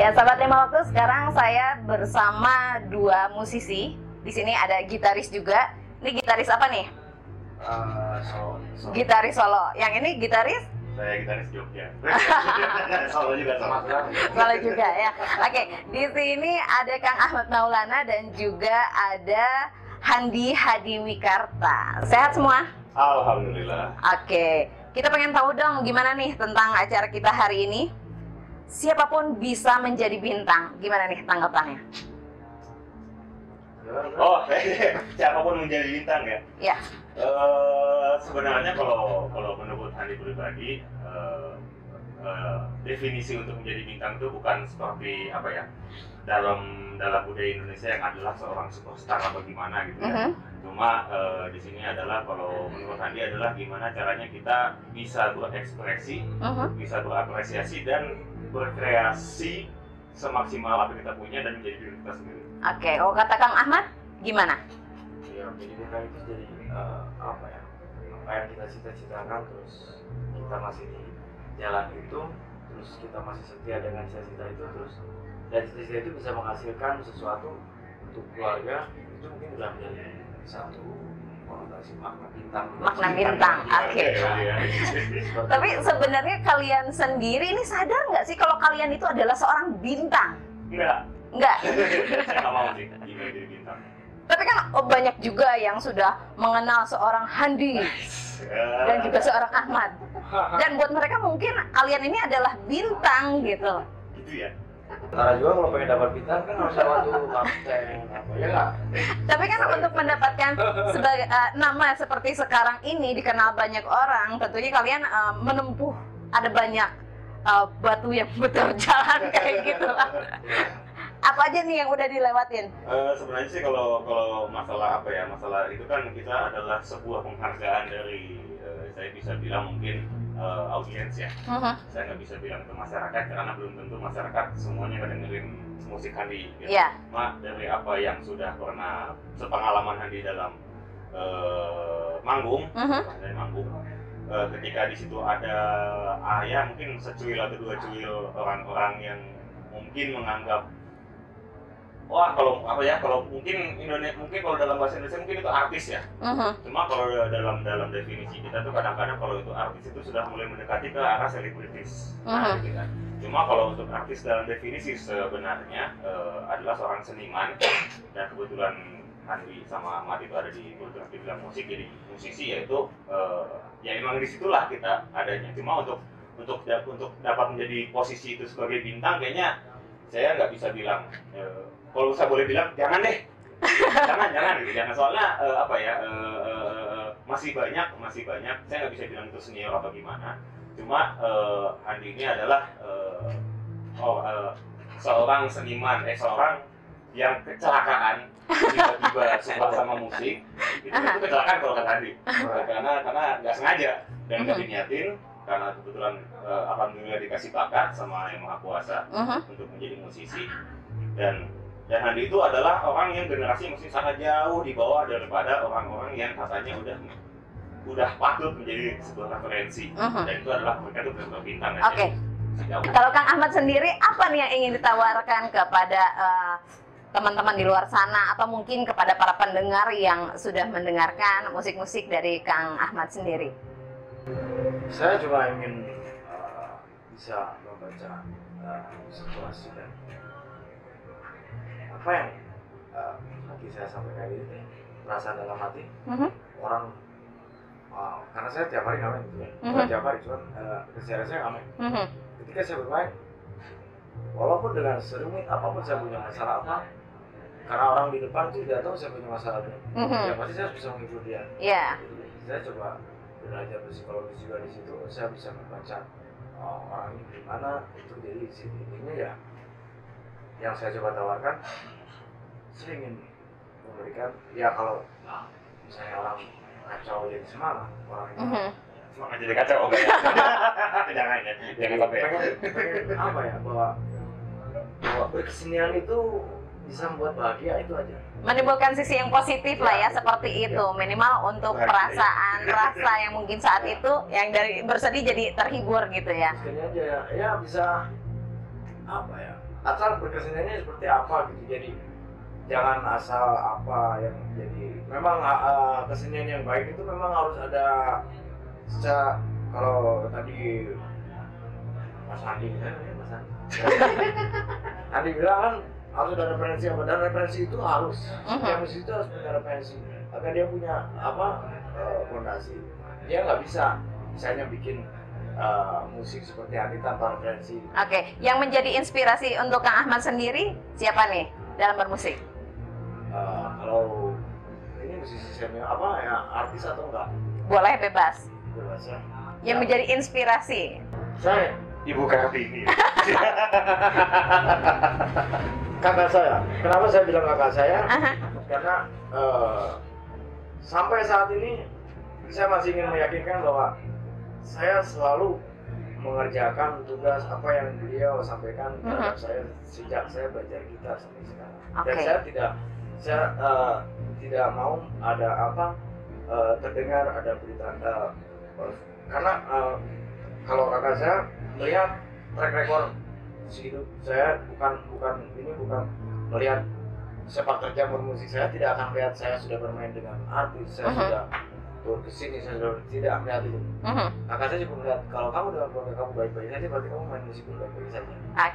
Ya, sahabat Lima Waktu, sekarang saya bersama dua musisi. Di sini ada gitaris juga. Ini gitaris apa nih? Solo. Gitaris solo. Yang ini gitaris? Saya gitaris Jogja. Solo juga sama. Solo juga ya. Oke, di sini ada Kang Ahmad Maulana dan juga ada Handi Hadiwikarta. Sehat semua? Alhamdulillah. Oke, kita pengen tahu dong gimana nih tentang acara kita hari ini. Siapapun bisa menjadi bintang. Gimana nih tanggapannya? Oh, siapapun menjadi bintang ya? Ya. Sebenarnya kalau menurut Handi pribadi, definisi untuk menjadi bintang itu bukan seperti apa ya, dalam budaya Indonesia yang adalah seorang superstar atau gimana gitu ya. Cuma di sini adalah kalau menurut Handi adalah gimana caranya kita bisa berekspresi, bisa berapresiasi dan berkreasi semaksimal apa yang kita punya dan menjadi diri kita sendiri. Oke, oh kata Kang Ahmad gimana? Ya, jadi bintang itu jadi apa ya? Apa yang kita cita-citakan, terus kita masih di jalan itu, terus kita masih setia dengan cita-cita itu, terus dan cita-cita itu bisa menghasilkan sesuatu untuk keluarga, itu mungkin udah menjadi satu konotasi makna bintang. Makna bintang, oke. Tapi sebenarnya kalian sendiri ini sadar nggak sih kalau kalian itu adalah seorang bintang? Enggak. Saya nggak mau sih jadi bintang. Tapi kan banyak juga yang sudah mengenal seorang Handi dan juga seorang Ahmad. Dan buat mereka mungkin kalian ini adalah bintang gitu. Gitu ya. Karena juga kalau pengen dapat bintang kan harus lewat dulu kapten, apa ya nggak? Tapi kan untuk mendapatkan sebagai nama seperti sekarang ini dikenal banyak orang, tentunya kalian menempuh ada banyak batu yang berjalan kayak gitu lah. Apa aja nih yang udah dilewatin? Sebenarnya sih kalau masalah apa ya, masalah itu kan kita adalah sebuah penghargaan dari saya bisa bilang mungkin audiens ya. Saya nggak bisa bilang ke masyarakat karena belum tentu masyarakat semuanya dengerin musik Handi. Gitu. Yeah. Cuma dari apa yang sudah pernah sepengalaman Handi dalam manggung, dari manggung. Ketika di situ ada ya mungkin secuil atau dua cuil orang-orang yang mungkin menganggap wah kalau apa ya, kalau mungkin Indonesia, mungkin kalau dalam bahasa Indonesia mungkin itu artis ya. Cuma kalau dalam definisi kita tuh kadang-kadang kalau itu artis itu sudah mulai mendekati ke arah selebritis. Gitu kan. Cuma kalau untuk artis dalam definisi sebenarnya adalah seorang seniman, dan kebetulan Handi sama Ahmad itu ada di kebetulan dibilang musik, jadi musisi, yaitu ya emang disitulah kita adanya. Cuma untuk dapat menjadi posisi itu sebagai bintang kayaknya saya nggak bisa bilang. Kalau saya boleh bilang jangan deh, jangan gitu, jangan, soalnya apa ya, masih banyak saya nggak bisa bilang itu senior atau gimana. Cuma Handi ini adalah seorang seniman, seorang yang kecelakaan tiba-tiba suka sama musik, itu kecelakaan kalau kata Handi, karena nggak sengaja dan nggak diniatin, karena kebetulan alhamdulillah dikasih bakat sama Yang Maha Kuasa untuk menjadi musisi. Dan Handi itu adalah orang yang generasi masih sangat jauh di bawah daripada orang-orang yang katanya udah patut menjadi sebuah referensi. Dan itu adalah mereka itu benar-benar bintang. Oke. Kalau Kang Ahmad sendiri, apa nih yang ingin ditawarkan kepada teman-teman di luar sana, atau mungkin kepada para pendengar yang sudah mendengarkan musik-musik dari Kang Ahmad sendiri? Saya cuma ingin bisa membaca situasi dan apa yang hati saya sampaikan ini, perasaan dalam hati orang, karena saya tiap hari ngamen gitu ya, bukan tiap hari, cuman keseharian saya ngamen. Ketika saya bermain, walaupun dengan serumit apapun saya punya masalah apa, karena orang di depan itu tidak tahu saya punya masalah apa, ya pasti saya bisa menghibur dia. Jadi saya coba belajar psikologis juga di situ, saya bisa membaca orang ini gimana, itu jadi intinya ya yang saya coba tawarkan, saya ingin memberikan, ya kalau misalnya orang kacau jadi semangat, orang ini semangat jadi kacau, oke ya. jangan sampai pengen apa ya, bahwa berkesenian itu bisa membuat bahagia, itu aja. Menimbulkan sisi yang positif lah ya, seperti itu, minimal untuk perasaan rasa yang mungkin saat itu yang dari bersedih jadi terhibur gitu ya. Ini aja ya bisa apa ya, asal berkeseniannya seperti apa gitu. Jadi jangan asal apa yang jadi. Memang kesenian yang baik itu memang harus ada kalau tadi Mas Andi Andi bilang kan harus ada referensi apa, dan referensi itu harus yang musisi itu harus punya referensi agar dia punya fondasi. Dia nggak bisa misalnya bikin musik seperti Andi tanpa referensi. Oke, yang menjadi inspirasi untuk Kang Ahmad sendiri siapa nih dalam bermusik? Kalau ini musisi senior apa ya, artis atau enggak? Boleh bebas. Bebas ya. Yang menjadi inspirasi. Saya Ibu Kartini. kakak saya. Kenapa saya bilang kakak saya? Karena sampai saat ini saya masih ingin meyakinkan bahwa saya selalu mengerjakan tugas apa yang beliau sampaikan terhadap saya sejak saya belajar gitar sampai sekarang. Dan saya tidak mau ada terdengar ada berita karena kalau kakak saya melihat track record hidup saya, bukan melihat sepak terjang bermusik. Saya tidak akan melihat saya sudah bermain dengan artis, saya sudah tur ke sini, saya sudah tidak melihat itu. Kakak saya juga melihat kalau kamu dengan keluarga kamu baik-baik saja, berarti kamu main musik baik-baik saja.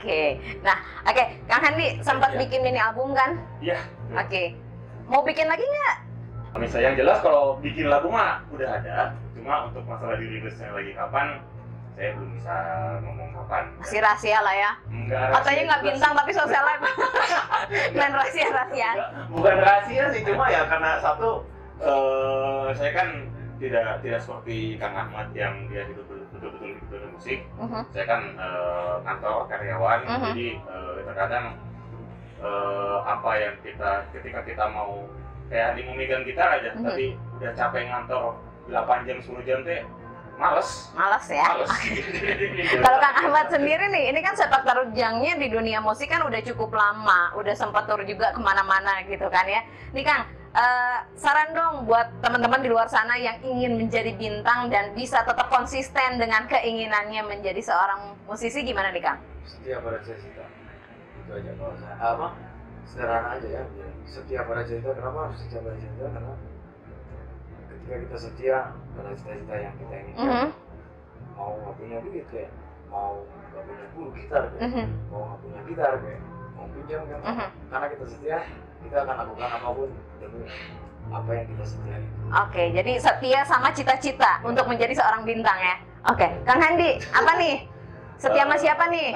Oke, Kang Handi sempat bikin mini album kan? Iya. Oke, mau bikin lagi nggak? Misalnya yang jelas kalau bikin lagu mah udah ada, cuma untuk masalah dirilisnya lagi kapan, saya belum bisa ngomong kapan. Masih rahasia lah ya. Enggak. Katanya nggak bintang tapi sosial live. Main rahasia-rahasiaan. Bukan rahasia sih, cuma ya karena satu saya kan tidak seperti Kang Ahmad yang dia hidup betul-betul di dunia musik. Saya kan kantor karyawan, jadi terkadang apa yang ketika kita mau kayak di memegang gitar aja, tapi udah capek ngantor 8 jam 10 jam teh males ya. Kalau Kang Ahmad sendiri nih, ini kan sepak terjangnya di dunia musik kan udah cukup lama, udah sempat tur juga kemana-mana gitu kan ya. Nih Kang, saran dong buat teman-teman di luar sana yang ingin menjadi bintang dan bisa tetap konsisten dengan keinginannya menjadi seorang musisi, gimana nih Kang? Setia pada cita-cita, itu aja kalau saya. Sederhana aja ya. Setia pada cita-cita. Kenapa harus setia pada cita-cita? Karena ketika kita setia pada cita-cita yang kita inginkan, mau nggak punya duit kayak, mau nggak punya guru gitar kayak, mau nggak punya gitar kayak, mau pinjam kan, karena kita setia, kita akan lakukan apapun demi apa yang kita setia. Oke, jadi setia sama cita-cita untuk menjadi seorang bintang ya. Oke, Kang Handi, apa nih? Setia sama siapa nih?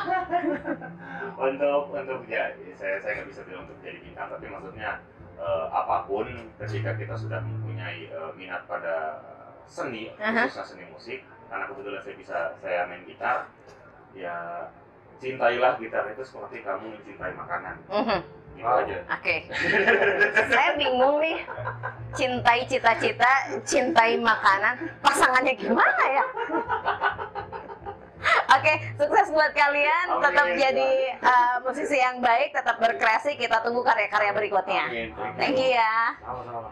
Untuk ya, saya nggak bisa bilang untuk jadi bintang, tapi maksudnya apapun ketika kita sudah mempunyai minat pada seni, khususnya seni musik, karena kebetulan saya main gitar, ya cintailah gitar itu seperti kamu mencintai makanan. Gitu aja. Oke. Saya bingung nih, cintai cita-cita, cintai makanan, pasangannya gimana ya? Oke, sukses buat kalian, tetap jadi musisi yang baik, tetap berkreasi, kita tunggu karya-karya berikutnya. Thank you ya. Sama-sama.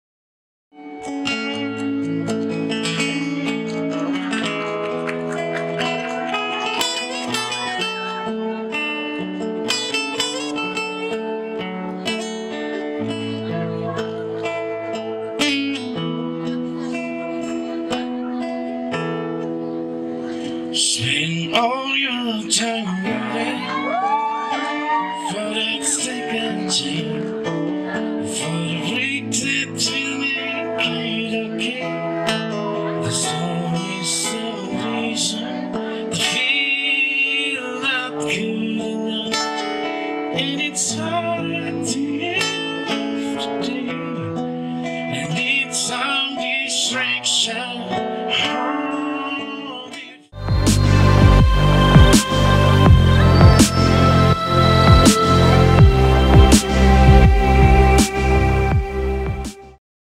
Spend all your time waiting for that second chance, for the break that will make it okay. There's always a reason to feel not good enough, and it's hard at the end of the day, and it's some distraction.